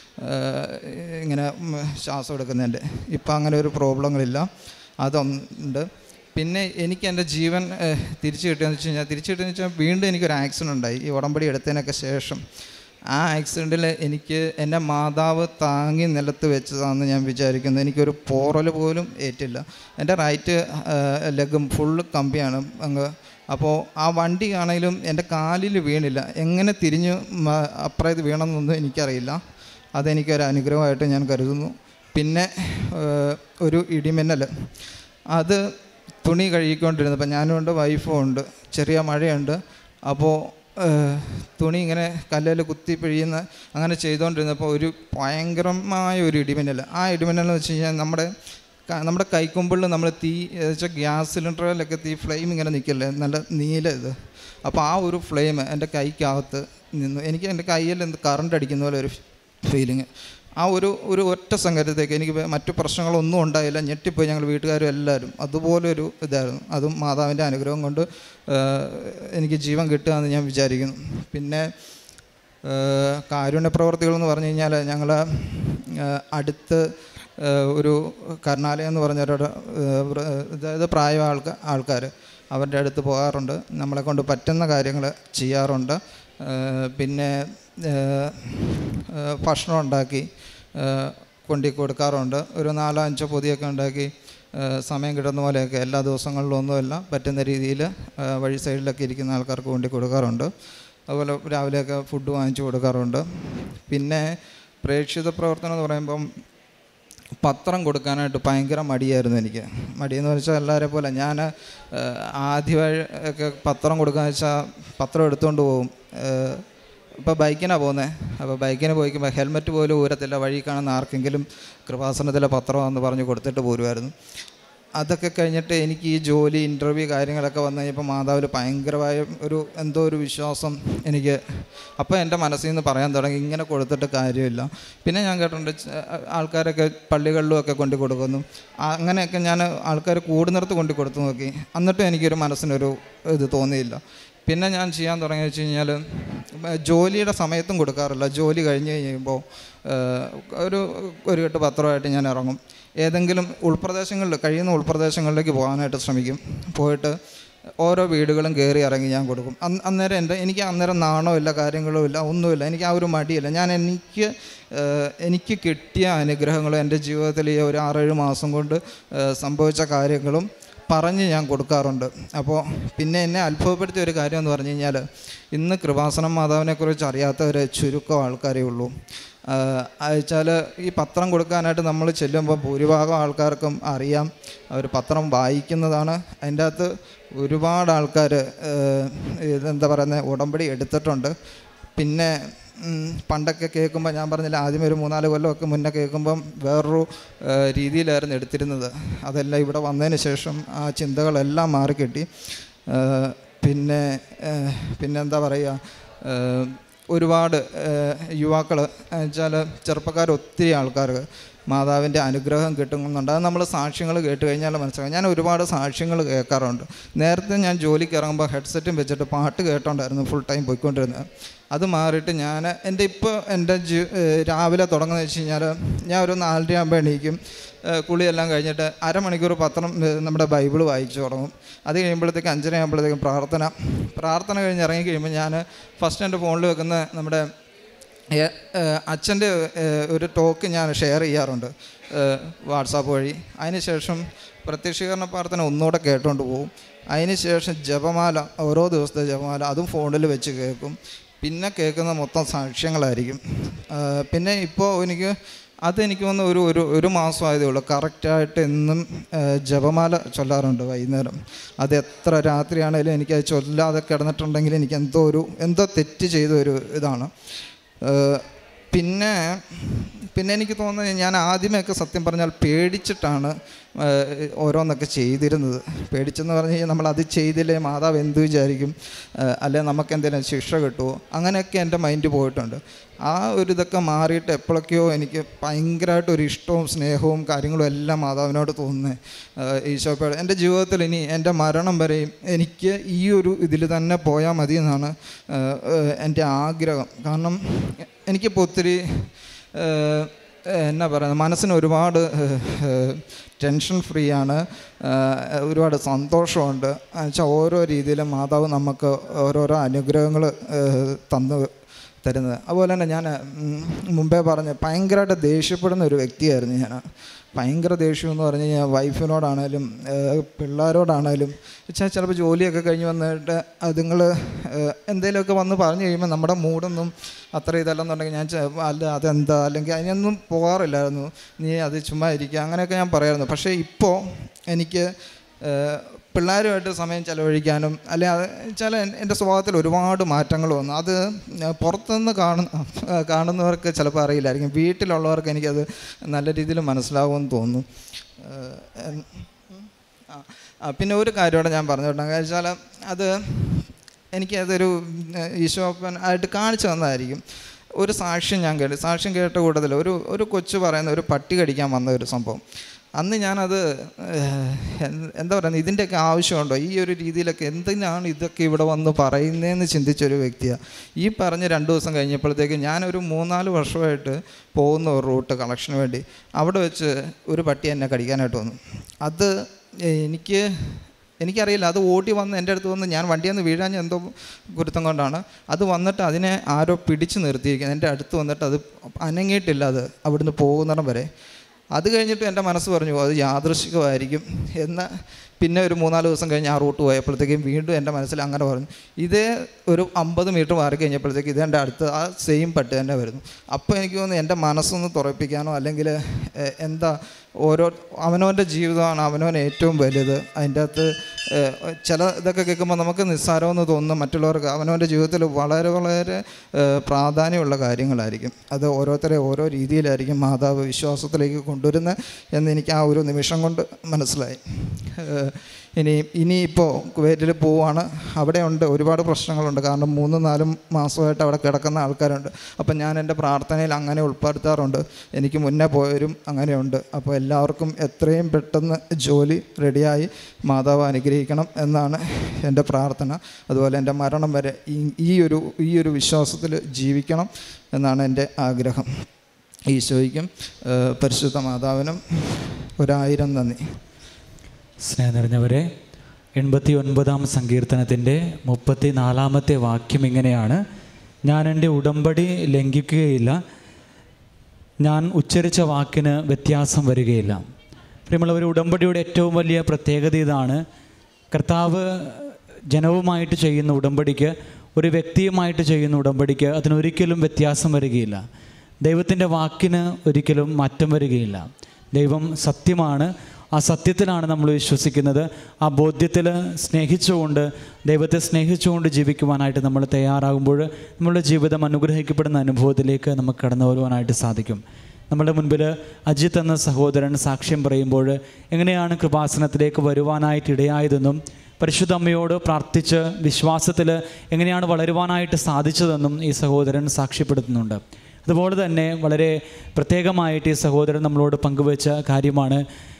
Speaker 1: ഇങ്ങനെ ശ്വാസം എടുക്കുന്നതിൻ്റെ. ഇപ്പം അങ്ങനെ ഒരു പ്രോബ്ലങ്ങളില്ല. അതുണ്ട്. പിന്നെ എനിക്ക് എൻ്റെ ജീവൻ തിരിച്ചു കിട്ടിയെന്ന് വെച്ച് കഴിഞ്ഞാൽ തിരിച്ചു കിട്ടിയെന്ന് വെച്ചാൽ വീണ്ടും എനിക്കൊരു ആക്സിഡൻ്റ് ഉണ്ടായി ഈ ഉടമ്പടി എടുത്തതിനൊക്കെ ശേഷം. ആ ആക്സിഡൻറ്റിൽ എനിക്ക് എൻ്റെ മാതാവ് താങ്ങി നിലത്ത് വെച്ചതാണെന്ന് ഞാൻ വിചാരിക്കുന്നു. എനിക്കൊരു പോറൽ പോലും ഏറ്റില്ല. എൻ്റെ റൈറ്റ് ലെഗും ഫുള്ള് കമ്പിയാണ് അങ്ങ്. അപ്പോൾ ആ വണ്ടി ആണെങ്കിലും എൻ്റെ കാലിൽ വീണില്ല. എങ്ങനെ തിരിഞ്ഞ് അപ്പുറത്ത് വീണമെന്നൊന്നും എനിക്കറിയില്ല. അതെനിക്കൊരു അനുഗ്രഹമായിട്ട് ഞാൻ കരുതുന്നു. പിന്നെ ഒരു ഇടിമിന്നൽ, അത് തുണി കഴുകിക്കൊണ്ടിരുന്നപ്പോൾ ഞാനും ഉണ്ട്, വൈഫും ഉണ്ട്. ചെറിയ മഴയുണ്ട്. അപ്പോൾ തുണി ഇങ്ങനെ കല്ലിൽ കുത്തി പിഴിയുന്ന അങ്ങനെ ചെയ്തുകൊണ്ടിരുന്നപ്പോൾ ഒരു ഭയങ്കരമായ ഒരു ഇടിമിന്നൽ. ആ ഇടിമിന്നൽ എന്ന് വെച്ച് കഴിഞ്ഞാൽ നമ്മുടെ നമ്മുടെ കൈക്കൊമ്പിളിൽ നമ്മൾ തീ വെച്ചാൽ ഗ്യാസ് സിലിണ്ടറിലൊക്കെ തീ ഫ്ലെയിം ഇങ്ങനെ നിൽക്കില്ലേ, നല്ല നീല ഇത്. അപ്പോൾ ആ ഒരു ഫ്ലെയിം എൻ്റെ കൈക്കകത്ത് നിന്നു. എനിക്ക് എൻ്റെ കയ്യിൽ എന്ത് കറണ്ട് അടിക്കുന്ന പോലെ ഒരു ഫീലിങ്. ആ ഒരു ഒരു ഒറ്റ സംഗതിത്തേക്ക് എനിക്ക് മറ്റു പ്രശ്നങ്ങളൊന്നും ഉണ്ടായില്ല. ഞെട്ടിപ്പോയി ഞങ്ങൾ വീട്ടുകാരും എല്ലാവരും. അതുപോലെ ഒരു ഇതായിരുന്നു. അതും മാതാവിൻ്റെ അനുഗ്രഹം കൊണ്ട് എനിക്ക് ജീവൻ കിട്ടുകയെന്ന് ഞാൻ വിചാരിക്കുന്നു. പിന്നെ കാരുണ്യ പ്രവർത്തികളെന്ന് പറഞ്ഞു കഴിഞ്ഞാൽ ഞങ്ങൾ അടുത്ത് ഒരു കരുണാലയം എന്ന് പറഞ്ഞൊരു അതായത് പ്രായ ആൾക്കാർ ആൾക്കാർ അവരുടെ അടുത്ത് പോകാറുണ്ട്. നമ്മളെ കൊണ്ട് പറ്റുന്ന കാര്യങ്ങൾ ചെയ്യാറുണ്ട്. പിന്നെ ഭക്ഷണം ഉണ്ടാക്കി കൊണ്ടു കൊടുക്കാറുണ്ട്. ഒരു നാലോ അഞ്ചോ പൊതിയൊക്കെ ഉണ്ടാക്കി സമയം കിട്ടുന്ന പോലെയൊക്കെ എല്ലാ ദിവസങ്ങളിലും ഒന്നുമല്ല, പറ്റുന്ന രീതിയിൽ വഴി സൈഡിലൊക്കെ ഇരിക്കുന്ന ആൾക്കാർക്ക് കൊണ്ടു കൊടുക്കാറുണ്ട്. അതുപോലെ രാവിലെയൊക്കെ ഫുഡ് വാങ്ങിച്ചു കൊടുക്കാറുണ്ട്. പിന്നെ പ്രേക്ഷിത പ്രവർത്തനം എന്ന് പറയുമ്പം പത്രം കൊടുക്കാനായിട്ട് ഭയങ്കര മടിയായിരുന്നു എനിക്ക്. മടിയെന്ന് വെച്ചാൽ എല്ലാവരെ പോലെ ഞാൻ ആദ്യമായി ഒക്കെ പത്രം കൊടുക്കാന്ന് വെച്ചാൽ പത്രം എടുത്തുകൊണ്ട് പോകും. ഇപ്പോൾ ബൈക്കിനാണ് പോകുന്നത്. അപ്പോൾ ബൈക്കിന് പോയിക്കുമ്പോൾ ഹെൽമെറ്റ് പോലും ഊരത്തില്ല. വഴി കാണുന്ന ആർക്കെങ്കിലും കൃപാസനത്തിലെ പത്രമാണെന്ന് പറഞ്ഞ് കൊടുത്തിട്ട് പോരുമായിരുന്നു. അതൊക്കെ കഴിഞ്ഞിട്ട് എനിക്ക് ഈ ജോലി ഇൻ്റർവ്യൂ കാര്യങ്ങളൊക്കെ വന്നു കഴിഞ്ഞപ്പോൾ മാതാവിൽ ഭയങ്കരമായ ഒരു എന്തോ ഒരു വിശ്വാസം എനിക്ക് അപ്പോൾ എൻ്റെ മനസ്സിൽ നിന്ന് പറയാൻ തുടങ്ങി, ഇങ്ങനെ കൊടുത്തിട്ട് കാര്യമില്ല. പിന്നെ ഞാൻ കേട്ടിട്ടുണ്ട് ആൾക്കാരൊക്കെ പള്ളികളിലും ഒക്കെ കൊണ്ടു കൊടുക്കുന്നു. അങ്ങനെയൊക്കെ ഞാൻ ആൾക്കാർ കൂടുന്നിടത്ത് കൊണ്ടു കൊടുത്തു നോക്കി. എന്നിട്ടും എനിക്കൊരു മനസ്സിനൊരു ഇത് തോന്നിയില്ല. പിന്നെ ഞാൻ ചെയ്യാൻ തുടങ്ങി വെച്ച് കഴിഞ്ഞാൽ ജോലിയുടെ സമയത്തും കൊടുക്കാറില്ല. ജോലി കഴിഞ്ഞ് കഴിയുമ്പോൾ ഒരു ഒരു കെട്ട് പത്രമായിട്ട് ഞാൻ ഇറങ്ങും. ഏതെങ്കിലും ഉൾപ്രദേശങ്ങളിൽ കഴിയുന്ന ഉൾപ്രദേശങ്ങളിലേക്ക് പോകാനായിട്ട് ശ്രമിക്കും. പോയിട്ട് ഓരോ വീടുകളും കയറി ഇറങ്ങി ഞാൻ കൊടുക്കും. അന്ന് അന്നേരം എൻ്റെ എനിക്ക് അന്നേരം നാണോ ഇല്ല, കാര്യങ്ങളും ഇല്ല, ഒന്നുമില്ല. എനിക്ക് ആ ഒരു മടിയില്ല. ഞാൻ എനിക്ക് എനിക്ക് കിട്ടിയ അനുഗ്രഹങ്ങളും എൻ്റെ ജീവിതത്തിൽ ഈ ഒരു ആറേഴ് മാസം കൊണ്ട് സംഭവിച്ച കാര്യങ്ങളും പറഞ്ഞ് ഞാൻ കൊടുക്കാറുണ്ട്. അപ്പോൾ പിന്നെ എന്നെ അത്ഭുതപ്പെടുത്തിയ ഒരു കാര്യം എന്ന് പറഞ്ഞു കഴിഞ്ഞാൽ, ഇന്ന് കൃപാസനം മാതാവിനെക്കുറിച്ച് അറിയാത്തവർ ചുരുക്കം ആൾക്കാരേ ഉള്ളൂ. അയച്ചാൽ ഈ പത്രം കൊടുക്കാനായിട്ട് നമ്മൾ ചെല്ലുമ്പോൾ ഭൂരിഭാഗം ആൾക്കാർക്കും അറിയാം, അവർ പത്രം വായിക്കുന്നതാണ്. അതിൻ്റെ അകത്ത് ഒരുപാട് ആൾക്കാർ ഇതെന്താ പറയുന്നത് ഉടമ്പടി എടുത്തിട്ടുണ്ട്. പിന്നെ പണ്ടൊക്കെ കേൾക്കുമ്പോൾ ഞാൻ പറഞ്ഞില്ല, ആദ്യം ഒരു മൂന്നാല് കൊല്ലമൊക്കെ മുന്നേ കേൾക്കുമ്പം വേറൊരു രീതിയിലായിരുന്നു എടുത്തിരുന്നത്. അതെല്ലാം ഇവിടെ വന്നതിന് ശേഷം ആ ചിന്തകളെല്ലാം മാറിക്കിട്ടി. പിന്നെ പിന്നെന്താ പറയുക, ഒരുപാട് യുവാക്കൾ വെച്ചാൽ ചെറുപ്പക്കാർ ഒത്തിരി ആൾക്കാർ മാതാവിൻ്റെ അനുഗ്രഹം കിട്ടുന്നുണ്ട്. അത് നമ്മൾ സാക്ഷ്യങ്ങൾ കേട്ട് കഴിഞ്ഞാൽ മനസ്സിലാക്കാം. ഞാൻ ഒരുപാട് സാക്ഷ്യങ്ങൾ കേൾക്കാറുണ്ട്. നേരത്തെ ഞാൻ ജോലിക്ക് ഇറങ്ങുമ്പോൾ ഹെഡ്സെറ്റും വെച്ചിട്ട് പാട്ട് കേട്ടോണ്ടായിരുന്നു ഫുൾ ടൈം പോയിക്കൊണ്ടിരുന്നത്. അത് മാറിയിട്ട് ഞാൻ എൻ്റെ ഇപ്പോൾ എൻ്റെ ജി രാവിലെ തുടങ്ങുന്നത് വെച്ച് കഴിഞ്ഞാൽ ഞാൻ ഒരു നാലര ആകുമ്പോൾ എണീക്കും. കുളിയെല്ലാം കഴിഞ്ഞിട്ട് അരമണിക്കൂർ പത്രം നമ്മുടെ ബൈബിൾ വായിച്ചു തുടങ്ങും. അത് കഴിയുമ്പോഴത്തേക്ക് അഞ്ചര ആകുമ്പോഴത്തേക്കും പ്രാർത്ഥന പ്രാർത്ഥന കഴിഞ്ഞ് ഇറങ്ങി കഴിയുമ്പോൾ ഞാൻ ഫസ്റ്റ് എൻ്റെ ഫോണിൽ വെക്കുന്ന നമ്മുടെ അച്ഛൻ്റെ ഒരു ടോക്ക് ഞാൻ ഷെയർ ചെയ്യാറുണ്ട് വാട്സാപ്പ് വഴി. അതിന് ശേഷം പ്രത്യക്ഷീകരണ പ്രാർത്ഥന ഒന്നുകൂടെ കേട്ടുകൊണ്ട് പോകും. അതിന് ശേഷം ജപമാല, ഓരോ ദിവസത്തെ ജപമാല അതും ഫോണിൽ വെച്ച് കേൾക്കും. പിന്നെ കേൾക്കുന്ന മൊത്തം സാക്ഷ്യങ്ങളായിരിക്കും. പിന്നെ ഇപ്പോൾ എനിക്ക് അതെനിക്ക് വന്ന് ഒരു ഒരു ഒരു മാസമായതേ ഉള്ളൂ. കറക്റ്റായിട്ട് എന്നും ജപമാല ചൊല്ലാറുണ്ട് വൈകുന്നേരം. അത് എത്ര രാത്രിയാണേലും എനിക്കത് ചൊല്ലാതെ കിടന്നിട്ടുണ്ടെങ്കിൽ എനിക്ക് എന്തോ ഒരു എന്തോ തെറ്റ് ചെയ്ത ഒരു ഇതാണ്. പിന്നെ പിന്നെ എനിക്ക് തോന്നുന്നത്, ഞാൻ ആദ്യമൊക്കെ സത്യം പറഞ്ഞാൽ പേടിച്ചിട്ടാണ് ഓരോന്നൊക്കെ ചെയ്തിരുന്നത്. പേടിച്ചെന്ന് പറഞ്ഞു കഴിഞ്ഞാൽ നമ്മളത് ചെയ്തില്ലേ മാതാവ് എന്ത് വിചാരിക്കും, അല്ലെ നമുക്ക് എന്തെങ്കിലും ശിക്ഷ കിട്ടുമോ, അങ്ങനെയൊക്കെ എൻ്റെ മൈൻഡ് പോയിട്ടുണ്ട്. ആ ഒരു ഇതൊക്കെ മാറിയിട്ട് എപ്പോഴൊക്കെയോ എനിക്ക് ഭയങ്കരമായിട്ടൊരു ഇഷ്ടവും സ്നേഹവും കാര്യങ്ങളും എല്ലാം മാതാവിനോട് തോന്നുന്നത്. ഈശോയോട് എൻ്റെ ജീവിതത്തിൽ ഇനി എൻ്റെ മരണം വരെയും എനിക്ക് ഈ ഒരു ഇതിൽ തന്നെ പോയാൽ മതി എന്നാണ് എൻ്റെ ആഗ്രഹം. കാരണം എനിക്കിപ്പോൾ ഒത്തിരി എന്നാ പറയുന്നത്, മനസ്സിന് ഒരുപാട് ടെൻഷൻ ഫ്രീ ആണ്, ഒരുപാട് സന്തോഷമുണ്ട്. എന്നുവെച്ചാൽ ഓരോ രീതിയിലും മാതാവ് നമുക്ക് ഓരോരോ അനുഗ്രഹങ്ങൾ തന്നു തരുന്നത്. അതുപോലെ തന്നെ ഞാൻ മുമ്പേ പറഞ്ഞ ഭയങ്കരമായിട്ട് ദേഷ്യപ്പെടുന്ന ഒരു വ്യക്തിയായിരുന്നു ഞാൻ. ഭയങ്കര ദേഷ്യം എന്ന് പറഞ്ഞു കഴിഞ്ഞാൽ വൈഫിനോടാണേലും പിള്ളേരോടാണേലും വെച്ചാൽ ചിലപ്പോൾ ജോലിയൊക്കെ കഴിഞ്ഞ് വന്നിട്ട് അതുങ്ങൾ എന്തെങ്കിലുമൊക്കെ വന്ന് പറഞ്ഞു കഴിയുമ്പോൾ നമ്മുടെ മൂടൊന്നും അത്ര ഇതല്ലെന്നുണ്ടെങ്കിൽ ഞാൻ അല്ല അതെന്താ അല്ലെങ്കിൽ അതിനൊന്നും പോകാറില്ലായിരുന്നു. നീ അത് ചുമ്മാ ഇരിക്കുക അങ്ങനെയൊക്കെ ഞാൻ പറയായിരുന്നു. പക്ഷേ ഇപ്പോൾ എനിക്ക് പിള്ളേരുമായിട്ട് സമയം ചിലവഴിക്കാനും അല്ലെ അത് വെച്ചാൽ എൻ്റെ സ്വഭാവത്തിൽ ഒരുപാട് മാറ്റങ്ങൾ വന്നു. അത് പുറത്തുനിന്ന് കാണുന്ന കാണുന്നവർക്ക് ചിലപ്പോൾ അറിയില്ലായിരിക്കും, വീട്ടിലുള്ളവർക്ക് എനിക്കത് നല്ല രീതിയിൽ മനസ്സിലാവുമെന്ന് തോന്നുന്നു. ആ പിന്നെ ഒരു കാര്യമോടെ ഞാൻ പറഞ്ഞിട്ടുണ്ടെങ്കിൽ വെച്ചാൽ അത് എനിക്കതൊരു ഈശോപ്പൻ ആയിട്ട് കാണിച്ചു തന്നതായിരിക്കും. ഒരു സാക്ഷ്യം ഞാൻ കേട്ടു. സാക്ഷ്യം കേട്ട കൂട്ടത്തിൽ ഒരു ഒരു കൊച്ചു പറയുന്ന ഒരു പട്ടി കടിക്കാൻ വന്ന ഒരു സംഭവം. അന്ന് ഞാനത് എന്താ പറയുന്നത്, ഇതിൻ്റെയൊക്കെ ആവശ്യമുണ്ടോ, ഈ ഒരു രീതിയിലൊക്കെ എന്തിനാണ് ഇതൊക്കെ ഇവിടെ വന്ന് പറയുന്നതെന്ന് ചിന്തിച്ചൊരു വ്യക്തിയാണ്. ഈ പറഞ്ഞ് രണ്ട് ദിവസം കഴിഞ്ഞപ്പോഴത്തേക്ക് ഞാനൊരു മൂന്നാല് വർഷമായിട്ട് പോകുന്ന ഒരു റൂട്ട് കളക്ഷന് വേണ്ടി അവിടെ വെച്ച് ഒരു പട്ടി എന്നെ കടിക്കാനായിട്ട് വന്നു. അത് എനിക്ക് എനിക്കറിയില്ല, അത് ഓടി വന്ന് എൻ്റെ അടുത്ത് വന്ന് ഞാൻ വണ്ടിയിൽ നിന്ന് വീഴാൻ എന്തോ ഗുരുത്തം കൊണ്ടാണ് അത് വന്നിട്ട് അതിനെ ആരോ പിടിച്ച് നിർത്തിയിരിക്കുന്നത്. എൻ്റെ അടുത്ത് വന്നിട്ട് അത് അനങ്ങിയിട്ടില്ല, അത് അവിടുന്ന് പോകുന്നിടം വരെ. അത് കഴിഞ്ഞിട്ട് എൻ്റെ മനസ്സ് പറഞ്ഞു അത് യാദൃശ്ചികമായിരിക്കും എന്ന്. പിന്നെ ഒരു മൂന്നാല് ദിവസം കഴിഞ്ഞ് ആ റൂട്ട് പോയപ്പോഴത്തേക്കും വീണ്ടും എൻ്റെ മനസ്സിൽ അങ്ങനെ പറഞ്ഞു. ഇതേ ഒരു അമ്പത് മീറ്റർ മാറി കഴിഞ്ഞപ്പോഴത്തേക്ക് ഇതെൻ്റെ അടുത്ത് ആ സെയിം പട്ടി തന്നെ വരുന്നു. അപ്പോൾ എനിക്ക് തോന്നുന്നു എൻ്റെ മനസ്സൊന്ന് തുറപ്പിക്കാനോ അല്ലെങ്കിൽ എന്താ ഓരോ അവനവൻ്റെ ജീവിതമാണ് അവനവൻ ഏറ്റവും വലുത്. അതിൻ്റെ അകത്ത് ചില ഇതൊക്കെ കേൾക്കുമ്പോൾ നമുക്ക് നിസ്സാരമെന്ന് തോന്നുന്നു, മറ്റുള്ളവർക്ക് അവനവൻ്റെ ജീവിതത്തിൽ വളരെ വളരെ പ്രാധാന്യമുള്ള കാര്യങ്ങളായിരിക്കും. അത് ഓരോരുത്തരെ ഓരോ രീതിയിലായിരിക്കും മാതാവ് വിശ്വാസത്തിലേക്ക് കൊണ്ടുവരുന്നത് എന്ന് എനിക്ക് ആ ഒരു നിമിഷം കൊണ്ട് മനസ്സിലായി. ഇനി ഇനിയിപ്പോൾ കുവൈറ്റിൽ പോവുകയാണ്. അവിടെ ഉണ്ട് ഒരുപാട് പ്രശ്നങ്ങളുണ്ട്. കാരണം മൂന്നും നാലും മാസമായിട്ട് അവിടെ കിടക്കുന്ന ആൾക്കാരുണ്ട്. അപ്പം ഞാൻ എൻ്റെ പ്രാർത്ഥനയിൽ അങ്ങനെ ഉൾപ്പെടുത്താറുണ്ട്. എനിക്ക് മുന്നേ പോയവരും അങ്ങനെയുണ്ട്. അപ്പോൾ എല്ലാവർക്കും എത്രയും പെട്ടെന്ന് ജോലി റെഡിയായി മാതാവ് അനുഗ്രഹിക്കണം എന്നാണ് എൻ്റെ പ്രാർത്ഥന. അതുപോലെ എൻ്റെ മരണം വരെ ഈ ഈ ഒരു ഈ ഒരു വിശ്വാസത്തിൽ ജീവിക്കണം എന്നാണ് എൻ്റെ ആഗ്രഹം. ഈശോയ്ക്കും പരിശുദ്ധ മാതാവിനും ഒരായിരം നന്ദി.
Speaker 2: സ്നേഹം നിറഞ്ഞവരെ, എൺപത്തി ഒൻപതാം സങ്കീർത്തനത്തിൻ്റെ മുപ്പത്തി നാലാമത്തെ വാക്യം ഇങ്ങനെയാണ്: ഞാൻ എൻ്റെ ഉടമ്പടി ലംഘിക്കുകയില്ല, ഞാൻ ഉച്ചരിച്ച വാക്കിന് വ്യത്യാസം വരികയില്ല. പ്രിയമുള്ളവർ, ഉടമ്പടിയുടെ ഏറ്റവും വലിയ പ്രത്യേകത ഇതാണ്. കർത്താവ് ജനവുമായിട്ട് ചെയ്യുന്ന ഉടമ്പടിക്ക്, ഒരു വ്യക്തിയുമായിട്ട് ചെയ്യുന്ന ഉടമ്പടിക്ക് അതിനൊരിക്കലും വ്യത്യാസം വരികയില്ല. ദൈവത്തിൻ്റെ വാക്കിന് ഒരിക്കലും മാറ്റം വരികയില്ല. ദൈവം സത്യമാണ്. ആ സത്യത്തിലാണ് നമ്മൾ വിശ്വസിക്കുന്നത്. ആ ബോധ്യത്തിൽ സ്നേഹിച്ചുകൊണ്ട്, ദൈവത്തെ സ്നേഹിച്ചുകൊണ്ട് ജീവിക്കുവാനായിട്ട് നമ്മൾ തയ്യാറാകുമ്പോൾ നമ്മളുടെ ജീവിതം അനുഗ്രഹിക്കപ്പെടുന്ന അനുഭവത്തിലേക്ക് നമുക്ക് കടന്നു വരുവാനായിട്ട് സാധിക്കും. നമ്മുടെ മുൻപിൽ അജിത്ത് എന്ന സഹോദരൻ സാക്ഷ്യം പറയുമ്പോൾ എങ്ങനെയാണ് കൃപാസനത്തിലേക്ക് വരുവാനായിട്ട് ഇടയായതെന്നും പരിശുദ്ധ അമ്മയോട് പ്രാർത്ഥിച്ച് വിശ്വാസത്തിൽ എങ്ങനെയാണ് വളരുവാനായിട്ട് സാധിച്ചതെന്നും ഈ സഹോദരൻ സാക്ഷ്യപ്പെടുത്തുന്നുണ്ട്. അതുപോലെ തന്നെ വളരെ പ്രത്യേകമായിട്ട് ഈ സഹോദരൻ നമ്മളോട് പങ്കുവച്ച കാര്യമാണ്,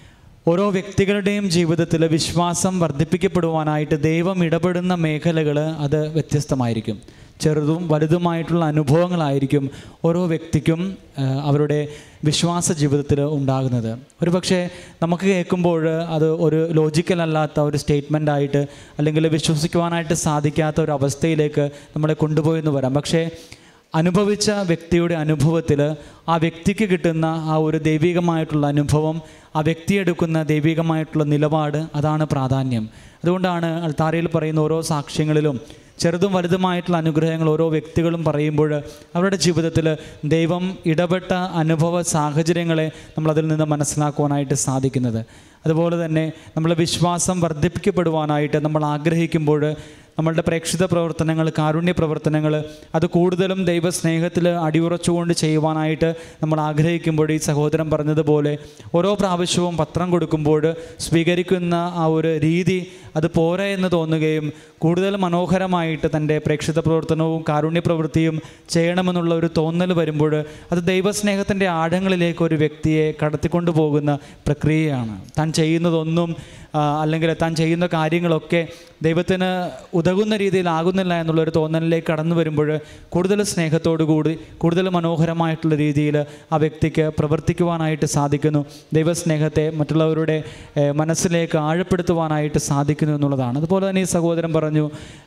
Speaker 2: ഓരോ വ്യക്തികളുടെയും ജീവിതത്തിൽ വിശ്വാസം വർദ്ധിപ്പിക്കപ്പെടുവാനായിട്ട് ദൈവം ഇടപെടുന്ന മേഖലകൾ അത് വ്യത്യസ്തമായിരിക്കും. ചെറുതും വലുതുമായിട്ടുള്ള അനുഭവങ്ങളായിരിക്കും ഓരോ വ്യക്തിക്കും അവരുടെ വിശ്വാസ ജീവിതത്തിൽ ഉണ്ടാകുന്നത്. ഒരു പക്ഷേ നമുക്ക് കേൾക്കുമ്പോൾ അത് ഒരു ലോജിക്കൽ അല്ലാത്ത ഒരു സ്റ്റേറ്റ്മെൻ്റ് ആയിട്ട്, അല്ലെങ്കിൽ വിശ്വസിക്കുവാനായിട്ട് സാധിക്കാത്ത ഒരു അവസ്ഥയിലേക്ക് നമ്മളെ കൊണ്ടുപോയെന്ന് വരാം. പക്ഷേ അനുഭവിച്ച വ്യക്തിയുടെ അനുഭവത്തിൽ ആ വ്യക്തിക്ക് കിട്ടുന്ന ആ ഒരു ദൈവികമായിട്ടുള്ള അനുഭവം, ആ വ്യക്തി എടുക്കുന്ന ദൈവികമായിട്ടുള്ള നിലപാട്, അതാണ് പ്രാധാന്യം. അതുകൊണ്ടാണ് അൾത്താരയിൽ പറയുന്ന ഓരോ സാക്ഷ്യങ്ങളിലും ചെറുതും വലുതുമായിട്ടുള്ള അനുഗ്രഹങ്ങൾ ഓരോ വ്യക്തികളും പറയുമ്പോൾ അവരുടെ ജീവിതത്തിൽ ദൈവം ഇടപെട്ട അനുഭവ സാഹചര്യങ്ങളെ നമ്മളതിൽ നിന്ന് മനസ്സിലാക്കുവാനായിട്ട് സാധിക്കുന്നത്. അതുപോലെ തന്നെ നമ്മളെ വിശ്വാസം വർദ്ധിപ്പിക്കപ്പെടുവാനായിട്ട് നമ്മൾ ആഗ്രഹിക്കുമ്പോൾ നമ്മളുടെ പ്രേക്ഷിത പ്രവർത്തനങ്ങൾ, കാരുണ്യ പ്രവർത്തനങ്ങൾ, അത് കൂടുതലും ദൈവസ്നേഹത്തിൽ അടിയുറച്ചുകൊണ്ട് ചെയ്യുവാനായിട്ട് നമ്മൾ ആഗ്രഹിക്കുമ്പോൾ ഈ സഹോദരൻ പറഞ്ഞതുപോലെ ഓരോ പ്രാവശ്യവും പത്രം കൊടുക്കുമ്പോൾ സ്വീകരിക്കുന്ന ആ ഒരു രീതി അത് പോരാ എന്ന് തോന്നുകയും കൂടുതൽ മനോഹരമായിട്ട് തൻ്റെ പ്രേക്ഷിത പ്രവർത്തനവും കാരുണ്യ പ്രവൃത്തിയും ചെയ്യണമെന്നുള്ള ഒരു തോന്നൽ വരുമ്പോൾ അത് ദൈവസ്നേഹത്തിൻ്റെ ആഴങ്ങളിലേക്ക് ഒരു വ്യക്തിയെ കടത്തിക്കൊണ്ടു പോകുന്ന പ്രക്രിയയാണ്. താൻ ചെയ്യുന്നതൊന്നും അല്ലെങ്കിൽ താൻ ചെയ്യുന്ന കാര്യങ്ങളൊക്കെ ദൈവത്തിന് ഉതകുന്ന രീതിയിലാകുന്നില്ല എന്നുള്ളൊരു തോന്നലിലേക്ക് കടന്നു വരുമ്പോൾ കൂടുതൽ സ്നേഹത്തോടു കൂടി കൂടുതൽ മനോഹരമായിട്ടുള്ള രീതിയിൽ ആ വ്യക്തിക്ക് പ്രവർത്തിക്കുവാനായിട്ട് സാധിക്കുന്നു. ദൈവസ്നേഹത്തെ മറ്റുള്ളവരുടെ മനസ്സിലേക്ക് ആഴപ്പെടുത്തുവാനായിട്ട് സാധിക്കുന്നു എന്നുള്ളതാണ്. അതുപോലെ തന്നെ ഈ സഹോദരൻ പറഞ്ഞു,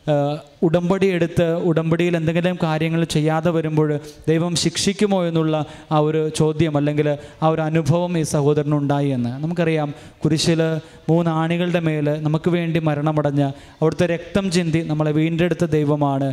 Speaker 2: ഉടമ്പടി എടുത്ത് ഉടമ്പടിയിൽ എന്തെങ്കിലും കാര്യങ്ങൾ ചെയ്യാതെ വരുമ്പോൾ ദൈവം ശിക്ഷിക്കുമോ എന്നുള്ള ആ ഒരു ചോദ്യം അല്ലെങ്കിൽ ആ ഒരു അനുഭവം ഈ സഹോദരനുണ്ടായി എന്ന്. നമുക്കറിയാം, കുരിശിൽ മൂന്ന് ആണികളുടെ മേൽ നമുക്ക് വേണ്ടി മരണമടഞ്ഞ അവിടുത്തെ രക്തം ചിന്തി നമ്മളെ വീണ്ടെടുത്ത ദൈവമാണ്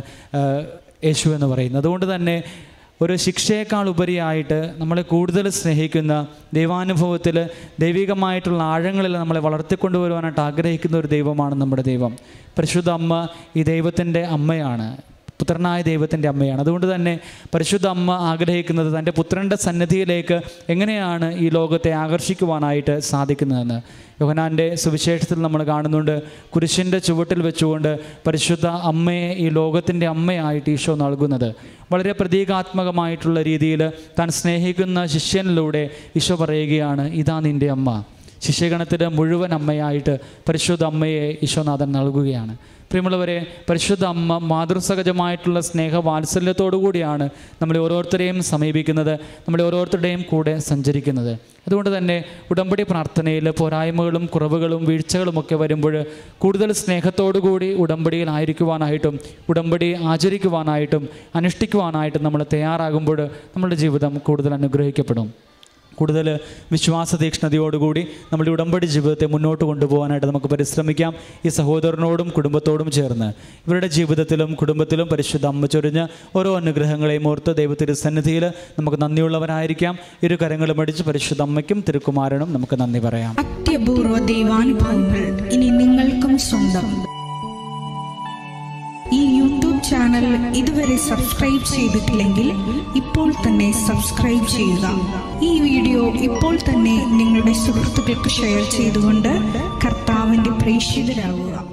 Speaker 2: യേശു എന്ന് പറയുന്നത്. അതുകൊണ്ട് തന്നെ ഒരു ശിക്ഷയേക്കാൾ ഉപരിയായിട്ട് നമ്മളെ കൂടുതൽ സ്നേഹിക്കുന്ന, ദൈവാനുഭവത്തിൽ ദൈവികമായിട്ടുള്ള ആഴങ്ങളിൽ നമ്മളെ വളർത്തിക്കൊണ്ടുവരുവാനായിട്ട് ആഗ്രഹിക്കുന്ന ഒരു ദൈവമാണ് നമ്മുടെ ദൈവം. പരിശുദ്ധ അമ്മ ഈ ദൈവത്തിൻ്റെ അമ്മയാണ്, പുത്രനായ ദൈവത്തിൻ്റെ അമ്മയാണ്. അതുകൊണ്ട് തന്നെ പരിശുദ്ധ അമ്മ ആഗ്രഹിക്കുന്നത് തൻ്റെ പുത്രൻ്റെ സന്നിധിയിലേക്ക് എങ്ങനെയാണ് ഈ ലോകത്തെ ആകർഷിക്കുവാനായിട്ട് സാധിക്കുന്നതെന്ന്. യോഹന്നാൻ്റെ സുവിശേഷത്തിൽ നമ്മൾ കാണുന്നുണ്ട്, കുരിശിൻ്റെ ചുവട്ടിൽ വെച്ചുകൊണ്ട് പരിശുദ്ധ അമ്മയെ ഈ ലോകത്തിൻ്റെ അമ്മയായിട്ട് ഈശോ നൽകുന്നത്. വളരെ പ്രതീകാത്മകമായിട്ടുള്ള രീതിയിൽ താൻ സ്നേഹിക്കുന്ന ശിഷ്യനിലൂടെ ഈശോ പറയുകയാണ്, ഇതാ നിൻ്റെ അമ്മ. ശിഷ്യഗണത്തിൽ മുഴുവൻ അമ്മയായിട്ട് പരിശുദ്ധ അമ്മയെ ഈശോനാഥൻ നൽകുകയാണ്. പ്രിയമുള്ളവരെ, പരിശുദ്ധ അമ്മ മാതൃസഹജമായിട്ടുള്ള സ്നേഹ വാത്സല്യത്തോടു കൂടിയാണ് നമ്മളെ ഓരോരുത്തരെയും സമീപിക്കുന്നത്, നമ്മളെ ഓരോരുത്തരുടെയും കൂടെ സഞ്ചരിക്കുന്നത്. അതുകൊണ്ട് തന്നെ ഉടമ്പടി പ്രാർത്ഥനയിൽ പോരായ്മകളും കുറവുകളും വീഴ്ചകളുമൊക്കെ വരുമ്പോൾ കൂടുതൽ സ്നേഹത്തോടു കൂടി ഉടമ്പടിയിലായിരിക്കുവാനായിട്ടും ഉടമ്പടി ആചരിക്കുവാനായിട്ടും അനുഷ്ഠിക്കുവാനായിട്ടും നമ്മൾ തയ്യാറാകുമ്പോൾ നമ്മളുടെ ജീവിതം കൂടുതൽ അനുഗ്രഹിക്കപ്പെടും. കൂടുതൽ വിശ്വാസ തീക്ഷ്ണതയോടുകൂടി നമ്മുടെ ഉടമ്പടി ജീവിതത്തെ മുന്നോട്ട് കൊണ്ടുപോകാനായിട്ട് നമുക്ക് പരിശ്രമിക്കാം. ഈ സഹോദരനോടും കുടുംബത്തോടും ചേർന്ന് ഇവരുടെ ജീവിതത്തിലും കുടുംബത്തിലും പരിശുദ്ധ അമ്മ ചൊരിഞ്ഞ് ഓരോ അനുഗ്രഹങ്ങളെയും ഓർത്ത് ദൈവത്തിൻ്റെ സന്നിധിയിൽ നമുക്ക് നന്ദിയുള്ളവരായിരിക്കാം. ഇരു കരങ്ങളും അടിച്ച് പരിശുദ്ധ അമ്മയ്ക്കും തിരുക്കുമാരനും നമുക്ക് നന്ദി പറയാം.
Speaker 3: അത്യപൂർവ ദൈവാനുഭവങ്ങൾ ഇനി നിങ്ങൾക്കും സ്വന്തം. ഈ യൂട്യൂബ് ചാനൽ ഇതുവരെ സബ്സ്ക്രൈബ് ചെയ്തിട്ടില്ലെങ്കിൽ ഇപ്പോൾ തന്നെ സബ്സ്ക്രൈബ് ചെയ്യുക. ഈ വീഡിയോ ഇപ്പോൾ തന്നെ നിങ്ങളുടെ സുഹൃത്തുക്കൾക്ക് ഷെയർ ചെയ്തുകൊണ്ട് കർത്താവിൻ്റെ പ്രേക്ഷിതരാകുക.